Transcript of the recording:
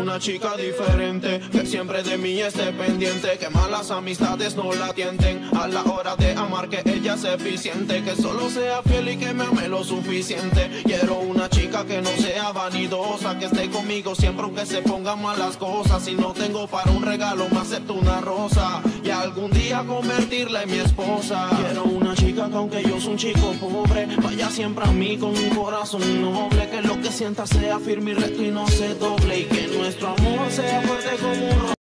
una chica diferente, que siempre de mí esté pendiente, que malas amistades no la tienten. A la hora de amar que ella sea eficiente, que solo sea fiel y que me ame lo suficiente. Quiero una chica que no sea vanidosa, que esté conmigo siempre aunque se pongan malas cosas. Si no tengo para un regalo me acepto una rosa, y algún día convertirla en mi esposa. Quiero una chica que aunque yo soy un chico pobre, vaya siempre a mí con un corazón noble, que lo que sienta sea firme y recto y no se doble, y que nuestro amor sea fuerte como un